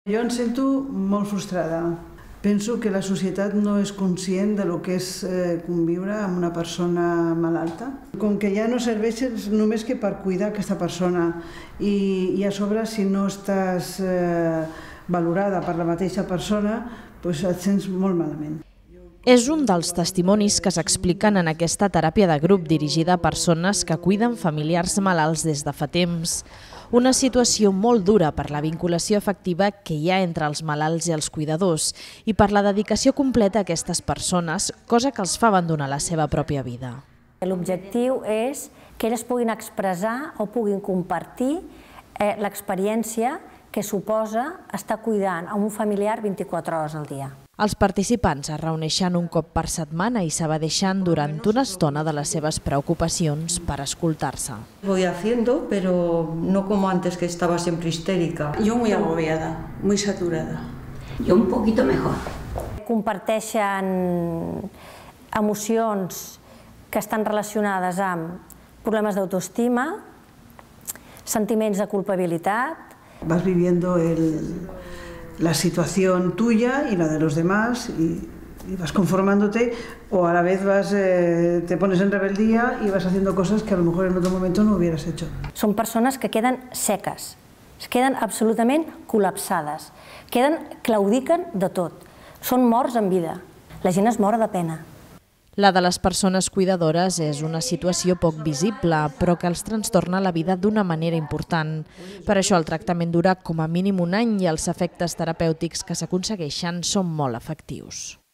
Jo em sento molt frustrada. Penso que la societat no és conscient de lo que és conviure amb una persona malalta. Com que ja no serveixes només que per cuidar aquesta persona i a sobre si no estàs valorada per la mateixa persona, doncs et sents molt malament. És un dels testimonis que s'expliquen en aquesta teràpia de grup dirigida a persones que cuiden familiars malalts des de fa temps. Una situació molt dura per la vinculació afectiva que hi ha entre els malalts i els cuidadors i per la dedicació completa a aquestes persones, cosa que els fa abandonar la seva pròpia vida. L'objectiu és que elles puguin expressar o puguin compartir l'experiència que suposa estar cuidant a un familiar 24 hores al dia. Els participants es reuneixen un cop per setmana i s'evadeixen durant una estona de les seves preocupacions per escoltar-se. Voy haciendo, pero no como antes, que estaba siempre histérica. Yo muy agobiada, muy saturada. Yo un poquito mejor. Comparteixen emocions que estan relacionades amb problemes d'autoestima, sentiments de culpabilitat. Vas viviendo la situación tuya y la de los demás y vas conformándote o a la vez te pones en rebeldía y vas haciendo cosas que a lo mejor en otro momento no hubieras hecho. Són persones que queden seques, queden absolutament col·lapsades, claudiquen de tot, són morts en vida, la gent es mor de pena. La de les persones cuidadores és una situació poc visible, però que els trastorna la vida d'una manera important. Per això el tractament dura com a mínim un any i els efectes terapèutics que s'aconsegueixen són molt efectius.